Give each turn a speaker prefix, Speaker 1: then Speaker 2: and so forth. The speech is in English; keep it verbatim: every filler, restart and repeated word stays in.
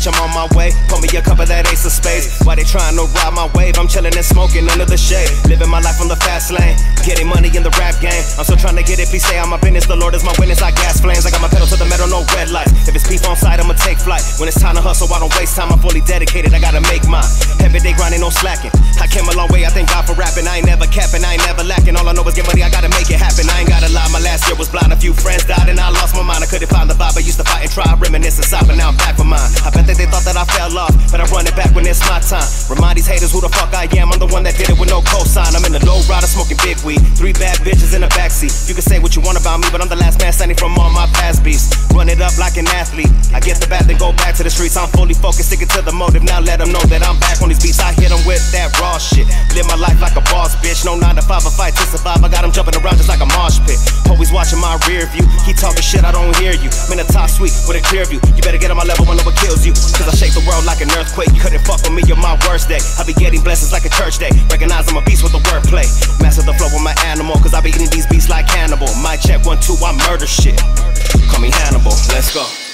Speaker 1: bitch, I'm on my way. Pour me a cup of that ace of spades. Why they trying to ride my wave? I'm chilling and smoking under the shade. Living my life on the fast lane. Getting money in the rap game. I'm still trying to get it, please say I'm a business. The Lord is my witness, I gas flames. I got my pedal to the metal, no red lights. If it's beef on site, I'ma take flight. When it's time to hustle, I don't waste time. I'm fully dedicated, I gotta make mine. Every day grinding, no slacking. I came a long way, I thank God for rapping. I ain't never capping, I ain't never lacking. All I know is get money, I gotta make it happen. I ain't gotta lie, my last year was blind. A few friends died and I lost my mind. I couldn't find the vibe, I used to fight and try, reminisce inside, but now I'm back for mine. I bet that they thought that I fell off, but I run it back when it's my time. Remind these haters who the fuck I am. I'm the one that did it with no cosign. I'm in the low rider smoking big weed. Three bad bitches in the backseat. You can say what you want about me, but I'm the last man standing from all my past beefs. Run it up like an athlete. I get the bat, then go back to the streets. I'm fully focused, sticking to the motive. Now let them know that I'm back on these beats. I hit them with that raw shit. Live my life like a boss, bitch. No nine to five, I fight to survive. I got them jumping around just like a mosh pit. Always watching my rear view. He talking shit, I don't hear you. I'm in a top suite with a clear view. You better get on my level when no one kills you. Cause I shake the world like an earthquake. You couldn't fuck with me on my worst day. I be getting blessings like a church day. Recognize I'm a beast with the wordplay. Master the flow with my animal. Cause I be eating these beats like Hannibal. My check one, two, I murder shit. Call me Hannibal, let's go.